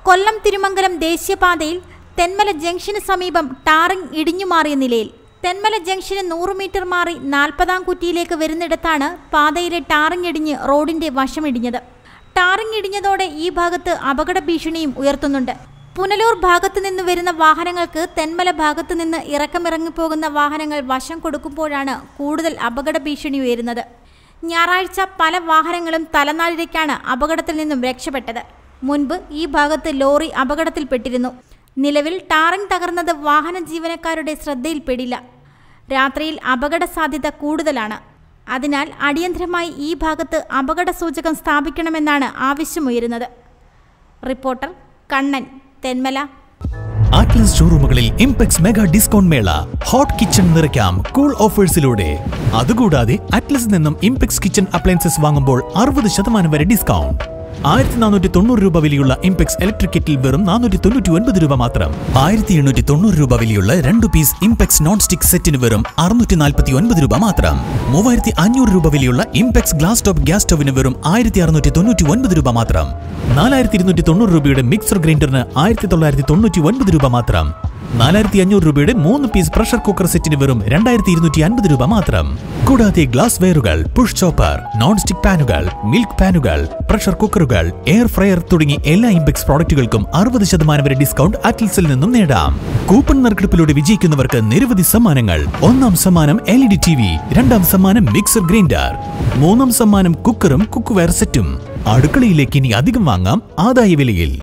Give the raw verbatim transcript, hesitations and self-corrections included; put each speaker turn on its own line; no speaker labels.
കൊല്ലം തിരുമംഗലം ദേശീയപാതയിൽ തെന്മല ജംഗ്ഷന് സമീപം ടാറിംഗ് ഇടിഞ്ഞുമാറിയ നിലയിൽ. തെന്മല ജംഗ്ഷന് നൂറ് മീറ്റർ മാറി നാൽപ്പതാം കുറ്റിയിലേക്ക് വരുന്നിടത്താണ് പാതയിലെ ടാറിംഗ് ഇടിഞ്ഞ് റോഡിന്റെ വശമിടിഞ്ഞത്. ടാറിംഗ് ഇടിഞ്ഞതോടെ ഈ ഭാഗത്ത് അപകട ഭീഷണിയും ഉയർത്തുന്നുണ്ട്. പുനലൂർ ഭാഗത്തു നിന്ന് വരുന്ന വാഹനങ്ങൾക്ക് തെന്മല ഭാഗത്തു നിന്ന് ഇറക്കമിറങ്ങിപ്പോകുന്ന വാഹനങ്ങൾ വശം കൊടുക്കുമ്പോഴാണ് കൂടുതൽ അപകട ഭീഷണി ഉയരുന്നത്. ഞായറാഴ്ച പല വാഹനങ്ങളും തലനാരിഴയ്ക്കാണ് അപകടത്തിൽ നിന്നും രക്ഷപ്പെട്ടത്. മുൻപ് ഈ ഭാഗത്ത് ലോറി അപകടത്തിൽപ്പെട്ടിരുന്നു. നിലവിൽ ടാറിംഗ് തകർന്നത് വാഹന ജീവനക്കാരുടെ ശ്രദ്ധയിൽപ്പെടില്ല. രാത്രിയിൽ അപകട സാധ്യത കൂടുതലാണ്. അതിനാൽ അടിയന്തരമായി ഈ ഭാഗത്ത് അപകട സൂചകം സ്ഥാപിക്കണമെന്നാണ് ആവശ്യമുയരുന്നത്. റിപ്പോർട്ടർ കണ്ണൻ, തെന്മല.
ആറ്റ്ലസ് ഷോറൂമുകളിൽ ഇംപെക്സ് മെഗാ ഡിസ്കൗണ്ട് മേള. ഹോട്ട് കിച്ചൺ നിറയ്ക്കാം കൂൾ ഓഫേഴ്സിലൂടെ. അതുകൂടാതെ അറ്റ്ലസിൽ നിന്നും ഇംപെക്സ് കിച്ചൺ അപ്ലയൻസസ് വാങ്ങുമ്പോൾ അറുപത് ശതമാനം വരെ ഡിസ്കൗണ്ട്. ആയിരത്തി നാനൂറ്റി തൊണ്ണൂറ് രൂപ വിലയുള്ള ഇംപെക്സ് ഇലക്ട്രിക് കെറ്റിൽ വെറും നാനൂറ്റി തൊണ്ണൂറ്റി ഒൻപത് രൂപ മാത്രം. ആയിരത്തി എണ്ണൂറ്റി തൊണ്ണൂറ് രൂപ വിലയുള്ള രണ്ട് പീസ് ഇംപെക്സ് നോൺ സ്റ്റിക് സെറ്റിന് വെറും അറുന്നൂറ്റി നാൽപ്പത്തി ഒൻപത് രൂപ മാത്രം. മൂവായിരത്തി അഞ്ഞൂറ് രൂപ വിലയുള്ള ഇംപെക്സ് ഗ്ലാസ് ടോപ്പ് ഗ്യാസ് സ്റ്റവിന് വെറും ആയിരത്തി അറുന്നൂറ്റി തൊണ്ണൂറ്റി ഒൻപത് രൂപ മാത്രം. നാലായിരത്തി ഇരുന്നൂറ്റി തൊണ്ണൂറ് രൂപയുടെ മിക്സർ ഗ്രൈൻഡറിന് ആയിരത്തി തൊള്ളായിരത്തി തൊണ്ണൂറ്റി ഒൻപത് രൂപ മാത്രം. നാലായിരത്തി അഞ്ഞൂറ് രൂപയുടെ മൂന്ന് പീസ് പ്രഷർ കുക്കർ സെറ്റിന് വെറും രണ്ടായിരത്തി ഇരുന്നൂറ്റി അൻപത് രൂപ മാത്രം. കൂടാതെ ഗ്ലാസ് വെയറുകൾ, പുഷ് ചോപ്പർ, നോൺ സ്റ്റിക് പാനുകൾ, മിൽക്ക് പാനുകൾ, പ്രഷർ കുക്കറുകൾ, എയർ ഫ്രയർ തുടങ്ങി എല്ലാ ഇംപെക്സ് പ്രോഡക്റ്റുകൾക്കും അറുപത് ശതമാനം വരെ ഡിസ്കൗണ്ട് അറ്റ്ലസിൽ നിന്നും നേടാം. കൂപ്പൺ നറുക്കെടുപ്പിലൂടെ വിജയിക്കുന്നവർക്ക് നിരവധി സമ്മാനങ്ങൾ. ഒന്നാം സമ്മാനം L E D T V, രണ്ടാം സമ്മാനം മിക്സർ ഗ്രൈൻഡർ, മൂന്നാം സമ്മാനം കുക്കറും കുക്ക് വെയർ സെറ്റും. അടുക്കളയിലേക്ക് ഇനി അധികം വാങ്ങാം ആദായ വിലയിൽ.